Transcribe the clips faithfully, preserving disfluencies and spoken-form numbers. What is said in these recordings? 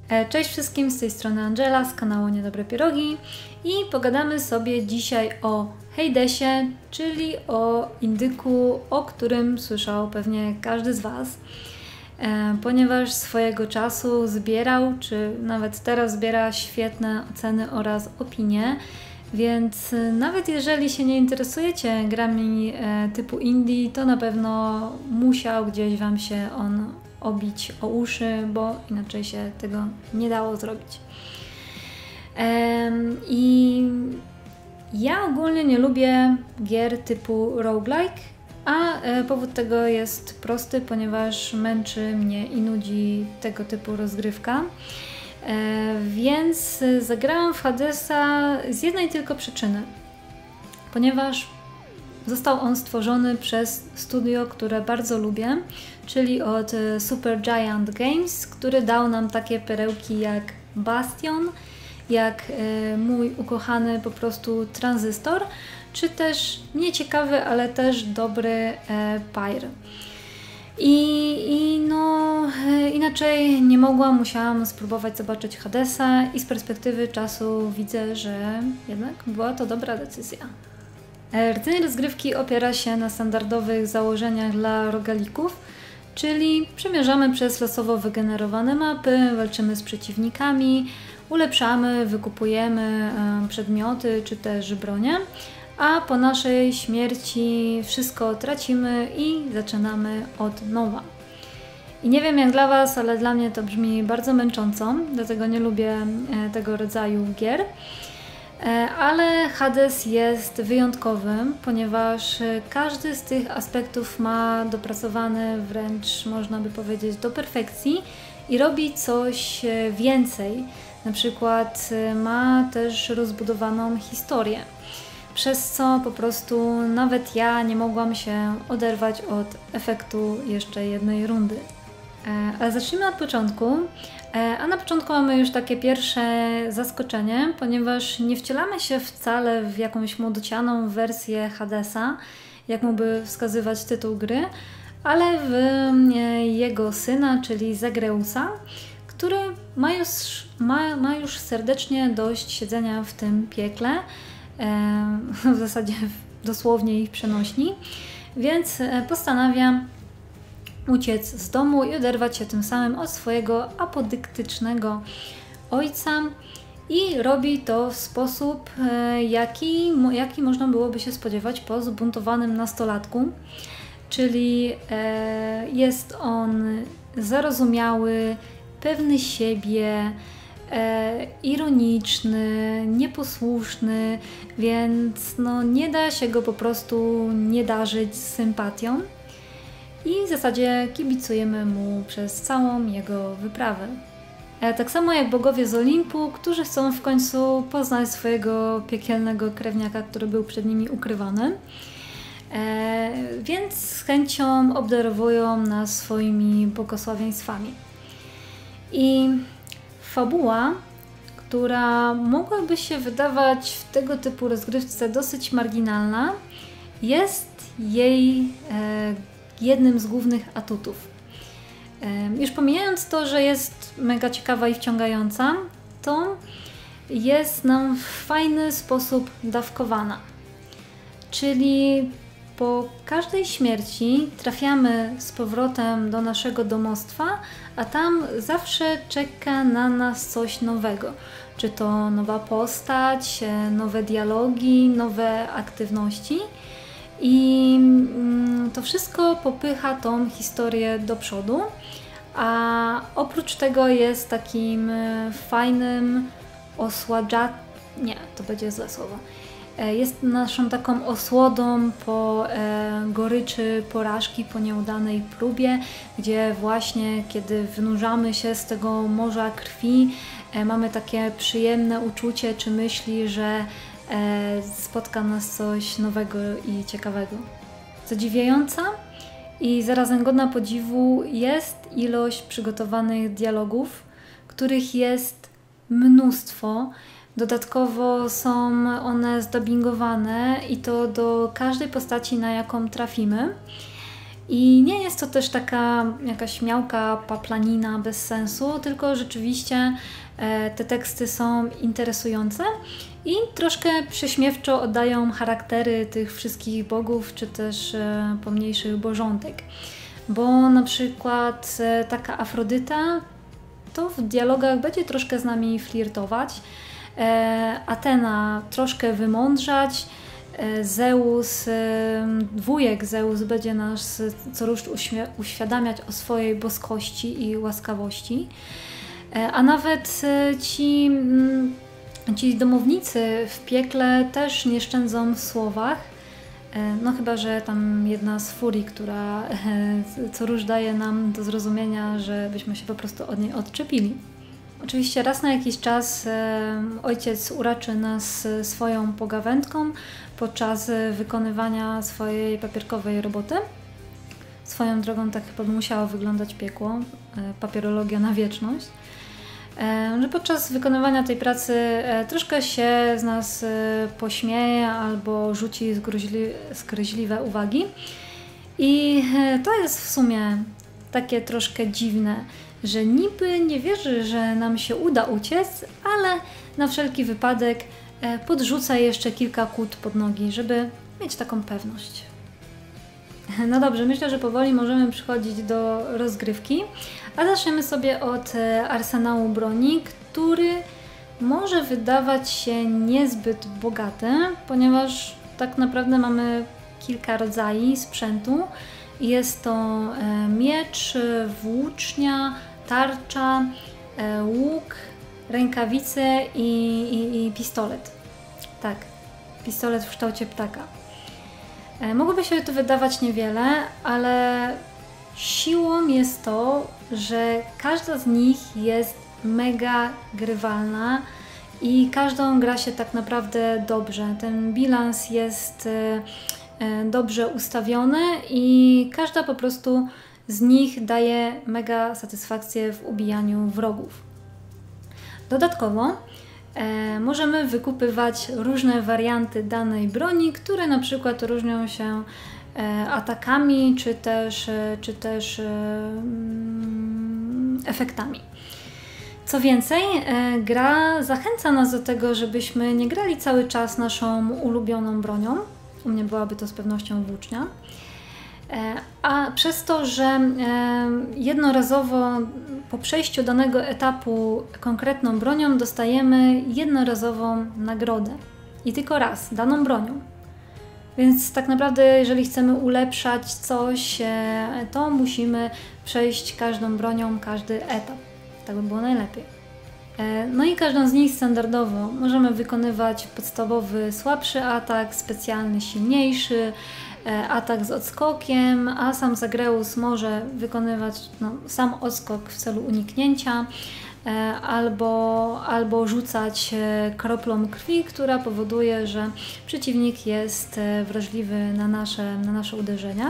Cześć wszystkim, z tej strony Angela z kanału Niedobre Pierogi i pogadamy sobie dzisiaj o Hadesie, czyli o indyku, o którym słyszał pewnie każdy z Was, ponieważ swojego czasu zbierał, czy nawet teraz zbiera świetne oceny oraz opinie, więc nawet jeżeli się nie interesujecie grami typu indie, to na pewno musiał gdzieś Wam się on obić o uszy, bo inaczej się tego nie dało zrobić. Um, I ja ogólnie nie lubię gier typu roguelike, a e, powód tego jest prosty, ponieważ męczy mnie i nudzi tego typu rozgrywka. E, więc zagrałam w Hadesa z jednej tylko przyczyny, ponieważ został on stworzony przez studio, które bardzo lubię, czyli od Supergiant Games, który dał nam takie perełki jak Bastion, jak e, mój ukochany po prostu Tranzystor, czy też nieciekawy, ale też dobry e, Pyre. I, i no e, inaczej nie mogłam, musiałam spróbować zobaczyć Hadesa i z perspektywy czasu widzę, że jednak była to dobra decyzja. Rdzeń rozgrywki opiera się na standardowych założeniach dla rogalików, czyli przemierzamy przez losowo wygenerowane mapy, walczymy z przeciwnikami, ulepszamy, wykupujemy przedmioty czy też bronie, a po naszej śmierci wszystko tracimy i zaczynamy od nowa. I nie wiem jak dla Was, ale dla mnie to brzmi bardzo męcząco, dlatego nie lubię tego rodzaju gier. Ale Hades jest wyjątkowym, ponieważ każdy z tych aspektów ma dopracowany wręcz, można by powiedzieć, do perfekcji i robi coś więcej. Na przykład ma też rozbudowaną historię, przez co po prostu nawet ja nie mogłam się oderwać od efektu jeszcze jednej rundy. Ale zacznijmy od początku. A na początku mamy już takie pierwsze zaskoczenie, ponieważ nie wcielamy się wcale w jakąś młodocianą wersję Hadesa, jak mógłby wskazywać tytuł gry, ale w jego syna, czyli Zagreusa, który ma już, ma, ma już serdecznie dość siedzenia w tym piekle, w zasadzie dosłownie ich przenośni, więc postanawia uciec z domu i oderwać się tym samym od swojego apodyktycznego ojca i robi to w sposób, jaki, jaki można byłoby się spodziewać po zbuntowanym nastolatku, czyli jest on zarozumiały, pewny siebie, ironiczny, nieposłuszny, więc no, nie da się go po prostu nie darzyć sympatią. I w zasadzie kibicujemy mu przez całą jego wyprawę. E, tak samo jak bogowie z Olimpu, którzy chcą w końcu poznać swojego piekielnego krewniaka, który był przed nimi ukrywany. E, więc z chęcią obdarowują nas swoimi błogosławieństwami. I fabuła, która mogłaby się wydawać w tego typu rozgrywce dosyć marginalna, jest jej e, jednym z głównych atutów. Już pomijając to, że jest mega ciekawa i wciągająca, to jest nam w fajny sposób dawkowana. Czyli po każdej śmierci trafiamy z powrotem do naszego domostwa, a tam zawsze czeka na nas coś nowego. Czy to nowa postać, nowe dialogi, nowe aktywności. I to wszystko popycha tą historię do przodu, a oprócz tego jest takim fajnym osładża... nie, to będzie złe słowo. Jest naszą taką osłodą po goryczy porażki, po nieudanej próbie, gdzie właśnie kiedy wynurzamy się z tego morza krwi, mamy takie przyjemne uczucie czy myśli, że spotka nas coś nowego i ciekawego. Zadziwiająca i zarazem godna podziwu jest ilość przygotowanych dialogów, których jest mnóstwo. Dodatkowo są one zdubbingowane i to do każdej postaci, na jaką trafimy. I nie jest to też taka jakaś miałka paplanina bez sensu, tylko rzeczywiście te teksty są interesujące i troszkę prześmiewczo oddają charaktery tych wszystkich bogów, czy też pomniejszych bożątek. Bo na przykład taka Afrodyta to w dialogach będzie troszkę z nami flirtować, Atena troszkę wymądrzać, Zeus, wujek Zeus będzie nas co rusz uświadamiać o swojej boskości i łaskawości, a nawet ci, ci domownicy w piekle też nie szczędzą w słowach, no chyba że tam jedna z furii, która co rusz daje nam do zrozumienia, żebyśmy się po prostu od niej odczepili. Oczywiście raz na jakiś czas ojciec uraczy nas swoją pogawędką podczas wykonywania swojej papierkowej roboty. Swoją drogą tak chyba musiało wyglądać piekło, papierologia na wieczność. Że podczas wykonywania tej pracy troszkę się z nas pośmieje albo rzuci zgryźliwe uwagi. I to jest w sumie takie troszkę dziwne, że niby nie wierzy, że nam się uda uciec, ale na wszelki wypadek podrzuca jeszcze kilka kłód pod nogi, żeby mieć taką pewność. No dobrze, myślę, że powoli możemy przechodzić do rozgrywki, a zaczniemy sobie od arsenału broni, który może wydawać się niezbyt bogaty, ponieważ tak naprawdę mamy kilka rodzajów sprzętu. Jest to miecz, włócznia, tarcza, łuk, rękawice i, i, i pistolet. Tak, pistolet w kształcie ptaka. Mogłoby się to wydawać niewiele, ale siłą jest to, że każda z nich jest mega grywalna i każdą gra się tak naprawdę dobrze. Ten bilans jest dobrze ustawiony i każda po prostu z nich daje mega satysfakcję w ubijaniu wrogów. Dodatkowo e, możemy wykupywać różne warianty danej broni, które na przykład różnią się e, atakami czy też, e, czy też e, mm, efektami. Co więcej, e, gra zachęca nas do tego, żebyśmy nie grali cały czas naszą ulubioną bronią. U mnie byłaby to z pewnością włócznia. A przez to, że jednorazowo po przejściu danego etapu konkretną bronią dostajemy jednorazową nagrodę. I tylko raz, daną bronią. Więc tak naprawdę, jeżeli chcemy ulepszać coś, to musimy przejść każdą bronią, każdy etap. Tak by było najlepiej. No i każdą z nich standardowo możemy wykonywać podstawowy, słabszy atak, specjalny, silniejszy, atak z odskokiem, a sam Zagreus może wykonywać no, sam odskok w celu uniknięcia albo, albo rzucać kroplą krwi, która powoduje, że przeciwnik jest wrażliwy na nasze, na nasze uderzenia.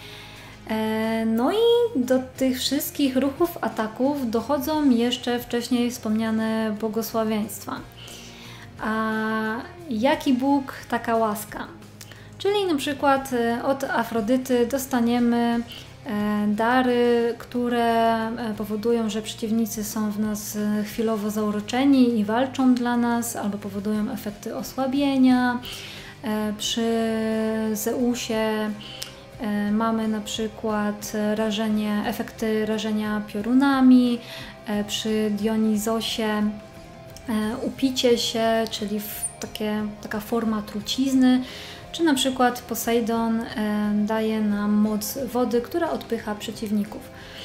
No i do tych wszystkich ruchów, ataków dochodzą jeszcze wcześniej wspomniane błogosławieństwa. A jaki Bóg, taka łaska. Czyli na przykład od Afrodyty dostaniemy dary, które powodują, że przeciwnicy są w nas chwilowo zauroczeni i walczą dla nas, albo powodują efekty osłabienia. Przy Zeusie mamy na przykład rażenie, efekty rażenia piorunami, przy Dionizosie upicie się, czyli takie, taka forma trucizny, czy na przykład Posejdon daje nam moc wody, która odpycha przeciwników.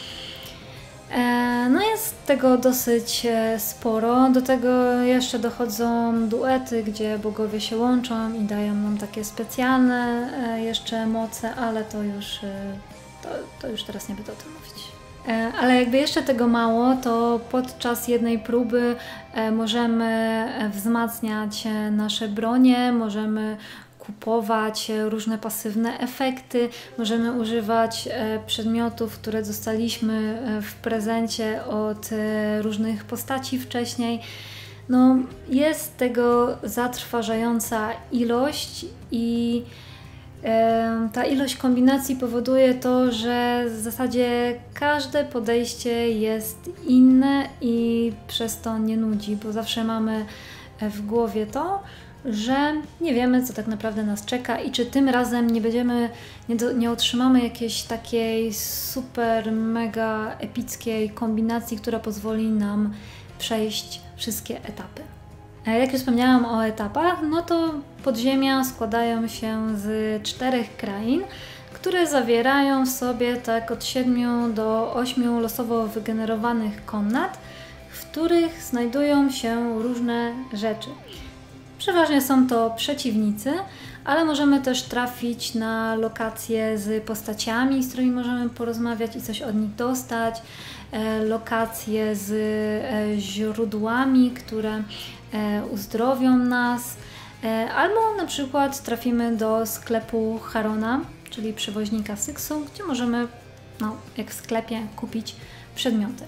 No jest tego dosyć sporo, do tego jeszcze dochodzą duety, gdzie bogowie się łączą i dają nam takie specjalne jeszcze moce, ale to już, to, to już teraz nie będę o tym mówić. Ale jakby jeszcze tego mało, to podczas jednej próby możemy wzmacniać nasze bronie, możemy kupować różne pasywne efekty, możemy używać przedmiotów, które dostaliśmy w prezencie od różnych postaci wcześniej. No, jest tego zatrważająca ilość i Ta ilość kombinacji powoduje to, że w zasadzie każde podejście jest inne i przez to nie nudzi, bo zawsze mamy w głowie to, że nie wiemy, co tak naprawdę nas czeka i czy tym razem nie będziemy, nie, do, nie otrzymamy jakiejś takiej super, mega epickiej kombinacji, która pozwoli nam przejść wszystkie etapy. Jak już wspomniałam o etapach, no to podziemia składają się z czterech krain, które zawierają w sobie tak od siedmiu do ośmiu losowo wygenerowanych komnat, w których znajdują się różne rzeczy. Przeważnie są to przeciwnicy, ale możemy też trafić na lokacje z postaciami, z którymi możemy porozmawiać i coś od nich dostać, lokacje z źródłami, które uzdrowią nas, albo na przykład trafimy do sklepu Charona, czyli przewoźnika Syksu, gdzie możemy, no, jak w sklepie, kupić przedmioty.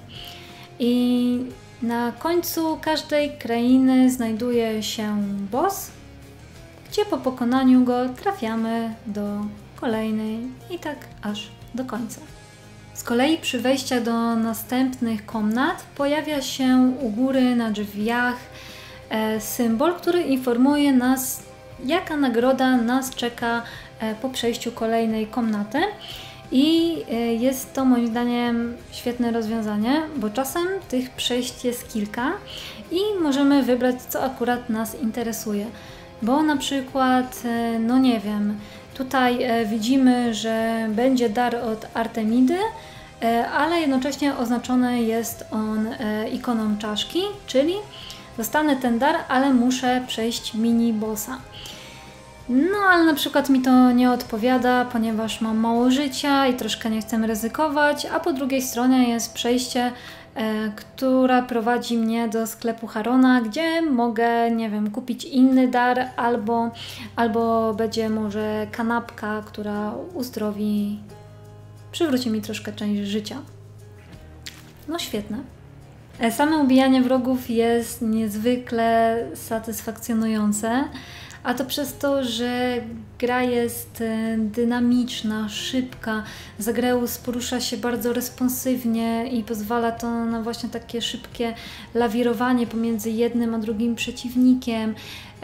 I na końcu każdej krainy znajduje się boss, gdzie po pokonaniu go trafiamy do kolejnej i tak aż do końca. Z kolei przy wejściu do następnych komnat pojawia się u góry na drzwiach e, symbol, który informuje nas, jaka nagroda nas czeka e, po przejściu kolejnej komnaty. I e, jest to moim zdaniem świetne rozwiązanie, bo czasem tych przejść jest kilka i możemy wybrać, co akurat nas interesuje. Bo na przykład, e, no nie wiem, tutaj e, widzimy, że będzie dar od Artemidy, e, ale jednocześnie oznaczony jest on e, ikoną czaszki, czyli dostanę ten dar, ale muszę przejść mini bossa. No ale na przykład mi to nie odpowiada, ponieważ mam mało życia i troszkę nie chcę ryzykować, a po drugiej stronie jest przejście, e, która prowadzi mnie do sklepu Charona, gdzie mogę, nie wiem, kupić inny dar, albo, albo będzie może kanapka, która uzdrowi, przywróci mi troszkę część życia. No świetne. E, same ubijanie wrogów jest niezwykle satysfakcjonujące. A to przez to, że gra jest dynamiczna, szybka, Zagreus porusza się bardzo responsywnie i pozwala to na właśnie takie szybkie lawirowanie pomiędzy jednym a drugim przeciwnikiem.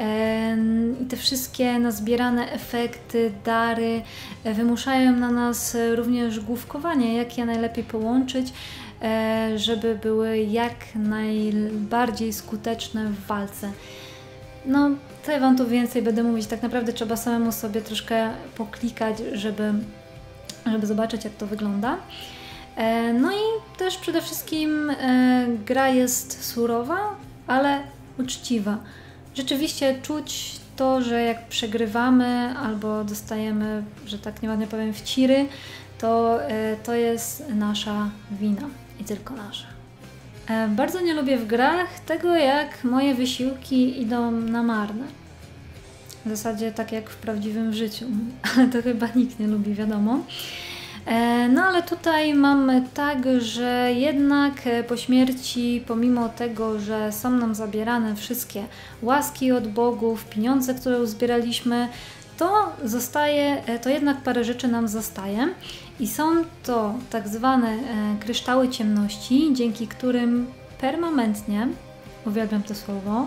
I te wszystkie nazbierane efekty, dary wymuszają na nas również główkowanie, jak je najlepiej połączyć, żeby były jak najbardziej skuteczne w walce. No, co ja Wam tu więcej będę mówić, tak naprawdę trzeba samemu sobie troszkę poklikać, żeby, żeby zobaczyć, jak to wygląda. E, no i też przede wszystkim e, gra jest surowa, ale uczciwa. Rzeczywiście czuć to, że jak przegrywamy albo dostajemy, że tak nieładnie powiem, wciry, to, e, to jest nasza wina i tylko nasza. Bardzo nie lubię w grach tego, jak moje wysiłki idą na marne. W zasadzie tak jak w prawdziwym życiu, ale to chyba nikt nie lubi, wiadomo. No ale tutaj mamy tak, że jednak po śmierci, pomimo tego, że są nam zabierane wszystkie łaski od bogów, pieniądze, które uzbieraliśmy, to zostaje, to jednak parę rzeczy nam zostaje i są to tak zwane kryształy ciemności, dzięki którym permanentnie, uwielbiam to słowo,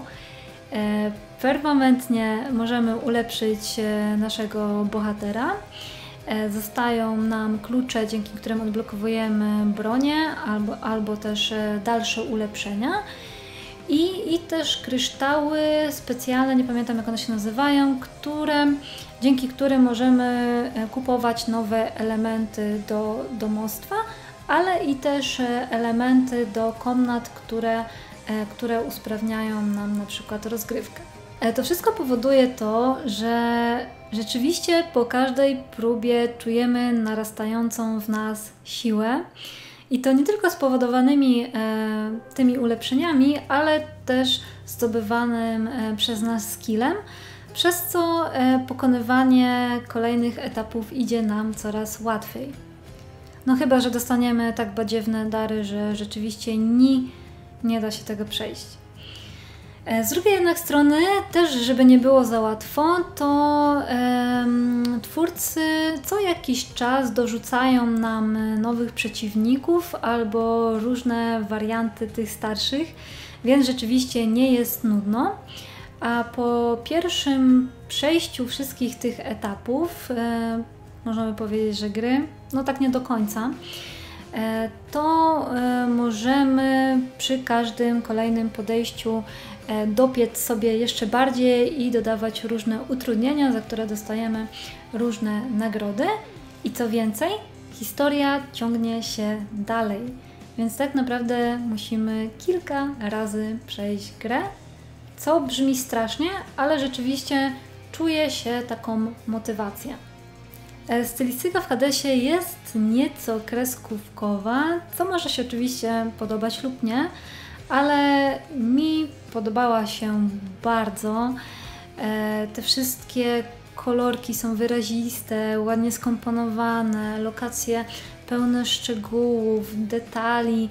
permanentnie możemy ulepszyć naszego bohatera. Zostają nam klucze, dzięki którym odblokowujemy bronię albo, albo też dalsze ulepszenia. I, I też kryształy specjalne, nie pamiętam jak one się nazywają, które, dzięki którym możemy kupować nowe elementy do domostwa, ale i też elementy do komnat, które, które usprawniają nam na przykład rozgrywkę. To wszystko powoduje to, że rzeczywiście po każdej próbie czujemy narastającą w nas siłę. I to nie tylko spowodowanymi e, tymi ulepszeniami, ale też zdobywanym e, przez nas skillem, przez co e, pokonywanie kolejnych etapów idzie nam coraz łatwiej. No chyba że dostaniemy tak badziewne dary, że rzeczywiście ni nie da się tego przejść. Z drugiej jednak strony, też żeby nie było za łatwo, to em, twórcy co jakiś czas dorzucają nam nowych przeciwników albo różne warianty tych starszych, więc rzeczywiście nie jest nudno. A po pierwszym przejściu wszystkich tych etapów, e, możemy powiedzieć, że gry, no tak nie do końca, e, to e, możemy przy każdym kolejnym podejściu e, dopiec sobie jeszcze bardziej i dodawać różne utrudnienia, za które dostajemy różne nagrody. I co więcej, historia ciągnie się dalej, więc tak naprawdę musimy kilka razy przejść grę, co brzmi strasznie, ale rzeczywiście czuje się taką motywację. Stylistyka w Hadesie jest nieco kreskówkowa, co może się oczywiście podobać lub nie, ale mi podobała się bardzo. Te wszystkie kolorki są wyraziste, ładnie skomponowane, lokacje pełne szczegółów, detali,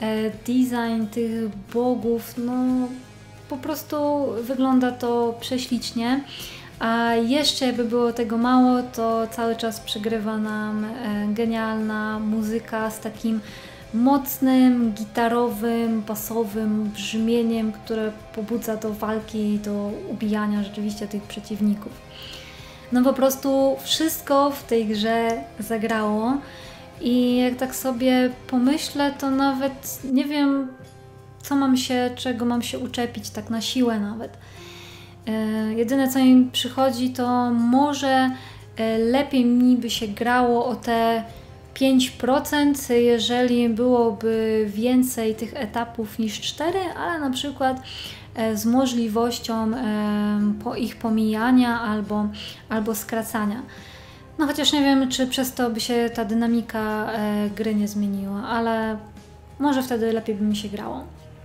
design tych bogów, no po prostu wygląda to prześlicznie. A jeszcze jakby było tego mało, to cały czas przygrywa nam genialna muzyka z takim mocnym, gitarowym, basowym brzmieniem, które pobudza do walki i do ubijania rzeczywiście tych przeciwników. No po prostu wszystko w tej grze zagrało i jak tak sobie pomyślę, to nawet nie wiem, co mam się, czego mam się uczepić tak na siłę nawet. Jedyne co mi przychodzi, to może lepiej mi by się grało o te pięć procent, jeżeli byłoby więcej tych etapów niż cztery, ale na przykład z możliwością po ich pomijania albo, albo skracania. No chociaż nie wiem, czy przez to by się ta dynamika gry nie zmieniła, ale może wtedy lepiej by mi się grało.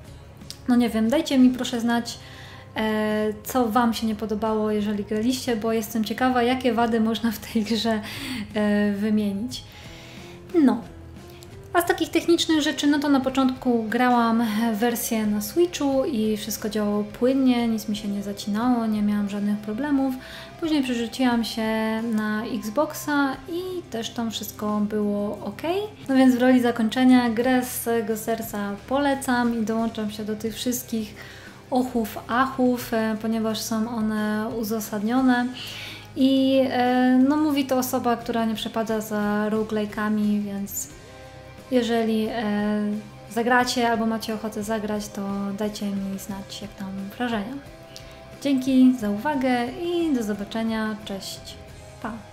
No nie wiem, dajcie mi proszę znać, co Wam się nie podobało, jeżeli graliście, bo jestem ciekawa, jakie wady można w tej grze wymienić. No, a z takich technicznych rzeczy, no to na początku grałam wersję na Switchu i wszystko działało płynnie, nic mi się nie zacinało, nie miałam żadnych problemów. Później przerzuciłam się na Xboxa i też tam wszystko było ok. No więc w roli zakończenia grę z całego serca polecam i dołączam się do tych wszystkich ochów, achów, ponieważ są one uzasadnione. I no, mówi to osoba, która nie przepada za roguelike'ami, więc jeżeli e, zagracie albo macie ochotę zagrać, to dajcie mi znać, jak tam wrażenia. Dzięki za uwagę i do zobaczenia. Cześć. Pa!